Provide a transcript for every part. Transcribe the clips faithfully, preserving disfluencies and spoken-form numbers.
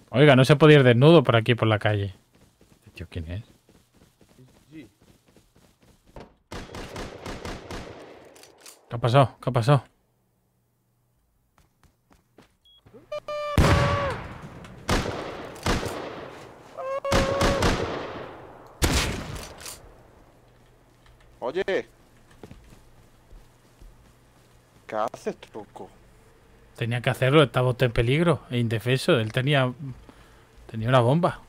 Oiga, no se puede ir desnudo por aquí por la calle. Tío, ¿quién es? Sí. ¿Qué ha pasado? ¿Qué ha pasado? Oye. ¿Qué haces, tronco? Tenía que hacerlo, estaba usted en peligro e indefenso. Él tenía... Tenía una bomba.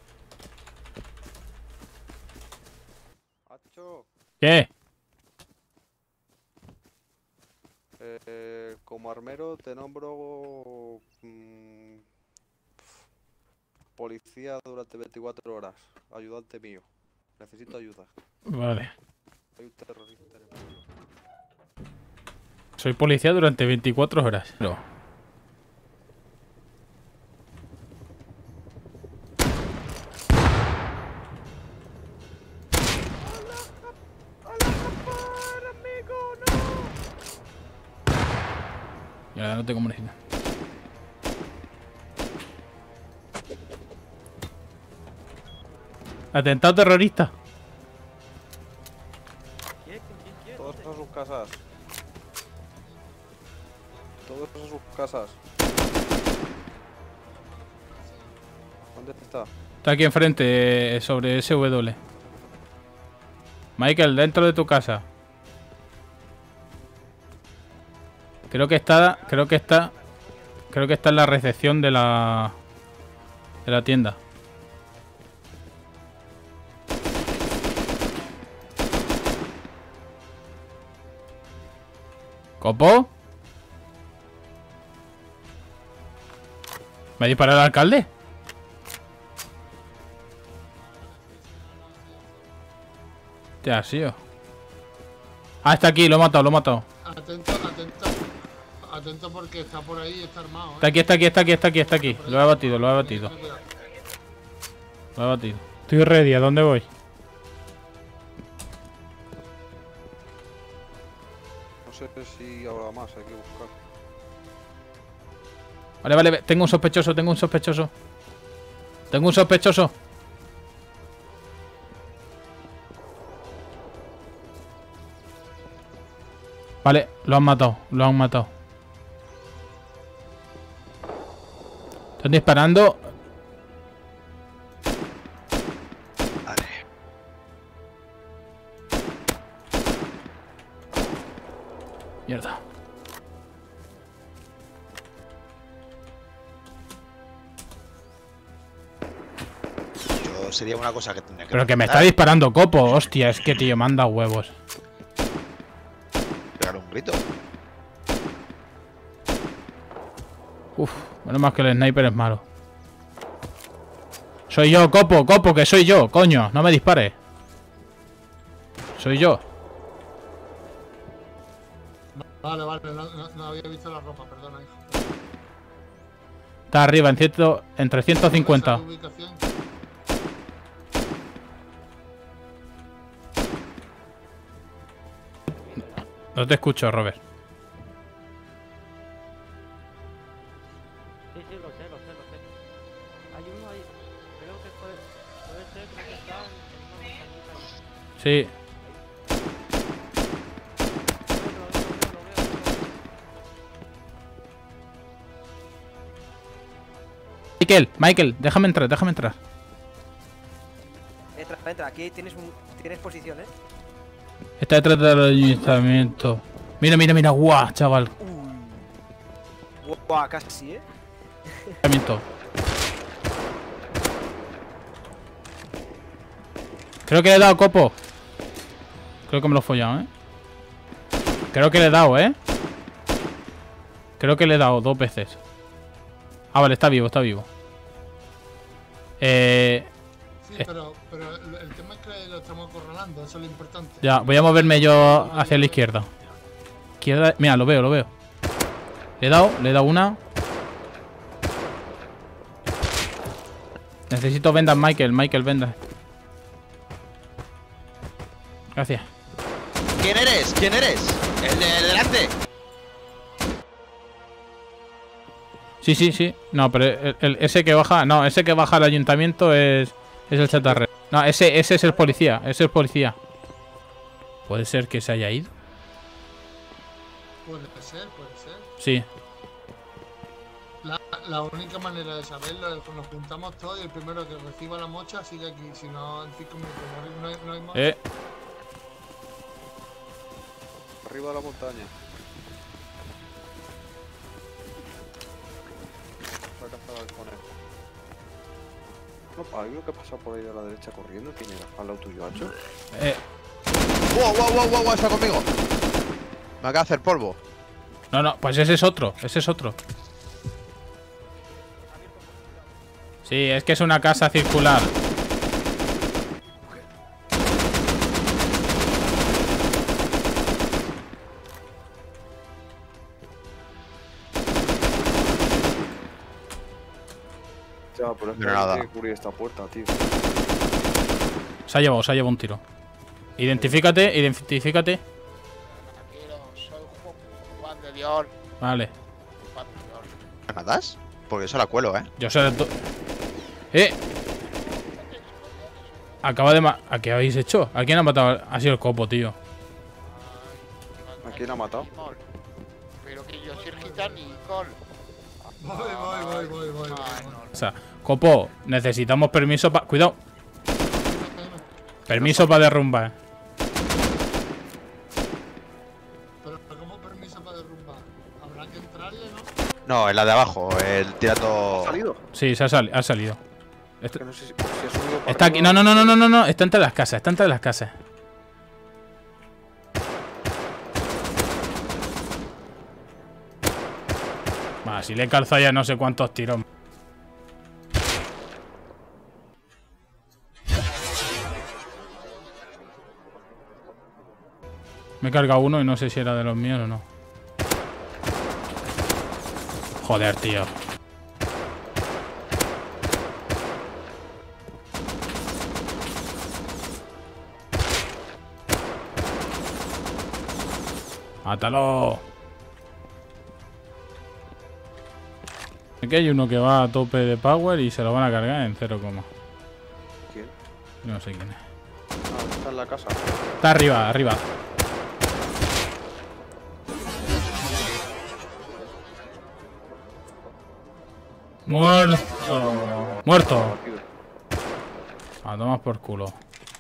Hacho, ¿Qué? eh, como armero te nombro mm, policía durante veinticuatro horas. Ayudante mío. Necesito ayuda. Vale. Hay un terrorista en el pueblo. Soy policía durante veinticuatro horas. No. Y ahora no tengo munición. Atentado terrorista. Todos a sus casas. Todos a sus casas. ¿Dónde está? Está aquí enfrente, eh, sobre ese W. Michael, dentro de tu casa. Creo que está... Creo que está... Creo que está en la recepción de la... De la tienda. ¿Copo? ¿Me ha disparado el alcalde? ¿Qué ha sido? Ah, está aquí, lo he matado, lo he matado. Atento, atento. Atento porque está por ahí y está armado, ¿eh? Está aquí, está aquí, está aquí, está aquí, está aquí. Lo he batido, lo he batido. Lo he batido. Estoy ready, ¿a dónde voy? No sé si habrá más, hay que buscar. Vale, vale, tengo un sospechoso, tengo un sospechoso. Tengo un sospechoso. Vale, lo han matado, lo han matado. Están disparando. Vale. Mierda. Yo sería una cosa que tendría que... Pero que me está preguntar. disparando Copo. Hostia, es que tío, manda huevos. Pegar un grito. Uf, menos mal que el sniper es malo. Soy yo, Copo, Copo, que soy yo, coño, no me dispares. Soy yo. Vale, vale, no, no, no había visto la ropa, perdona, hijo. Está arriba, en ciento, entre ciento cincuenta. Esa ubicación. No te escucho, Robert. Sí, sí, lo sé, lo sé, lo sé. Hay uno ahí. Creo que puede, puede ser, creo que está en una montañita ahí. Sí. Lo veo, lo veo, lo veo, lo veo, lo veo. Michael, Michael, déjame entrar, déjame entrar. Entra, entra, aquí tienes, un, tienes posición, ¿eh? Está detrás del ayuntamiento. Mira, mira, mira, guau, chaval. Uy. Guau, casi, ¿eh? Ayuntamiento. Creo que le he dado, Copo. Creo que me lo he follado, ¿eh? Creo que le he dado, ¿eh? Creo que le he dado dos veces. Ah, vale, está vivo, está vivo. Eh... Sí, pero, pero el el tema es que lo estamos acorralando, eso es lo importante. Ya, voy a moverme yo hacia la izquierda. Izquierda... Mira, lo veo, lo veo. Le he dado, le he dado una. Necesito vendas, Michael, Michael, vendas. Gracias. ¿Quién eres? ¿Quién eres? El de delante. Sí, sí, sí. No, pero el, el- ese que baja... No, ese que baja al ayuntamiento es... Es el chatarrero. No, ese, ese es el policía. Ese es el policía. ¿Puede ser que se haya ido? Puede ser, puede ser. Sí. La, la única manera de saberlo es que nos juntamos todos y el primero que reciba la mocha sigue aquí. Si no, en cinco minutos no hay, no hay mocha. Eh. Arriba de la montaña. La caza del conejo. No, hay uno que pasa por ahí a la derecha corriendo. ¿Quién era? ¿Al lado tuyo, Hacho? Eh. ¡Wow, wow, wow, wow! Está conmigo. Me acaba de hacer polvo. No, no, pues ese es otro. Ese es otro. Sí, es que es una casa circular. Ya, pero es que Pero nada. hay que cubrir esta puerta, tío. Se ha llevado, se ha llevado un tiro. Identifícate, identifícate. Tranquilo, soy Juan, Juan de Dios. Vale. Juan de Dios. ¿Me matas? Porque eso la cuelo, ¿eh? Yo sé... to- ¡Eh! Acaba de ma... ¿A qué habéis hecho? ¿A quién ha matado? Ha sido el copo, tío. ¿A quién ha matado? Nicole. Pero que yo soy gitano, Nicole. Voy, voy, voy, voy, voy, voy. Ay, voy. no. O sea, copo, necesitamos permiso para... Cuidado. Permiso para derrumbar. Pero ¿cómo permiso para derrumbar? Habrá que entrarle, ¿no? No, en la de abajo, el tirando. ¿Ha salido? Sí, se ha, sali- ha salido. Está, Que no sé si, si ha subido para está aquí. arriba. No, no, no, no, no, no. Está entre las casas. Está entre las casas. Va, si le he calzado ya no sé cuántos tiros. Me he cargado uno y no sé si era de los míos o no. Joder, tío. ¡Mátalo! Aquí hay uno que va a tope de power y se lo van a cargar en cero coma. ¿Quién? No sé quién es. Ah, está en la casa. Está arriba, arriba. Muerto. Muerto. Rápido. A tomar por culo.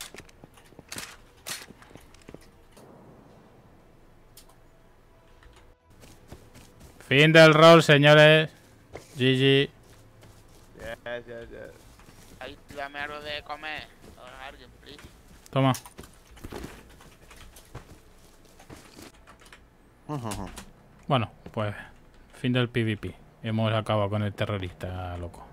Fin del rol, señores. G G. Yes, yes, yes. Ahí, dame algo de comer. A alguien, please. Toma. Bueno, pues fin del PvP. Hemos acabado con el terrorista loco.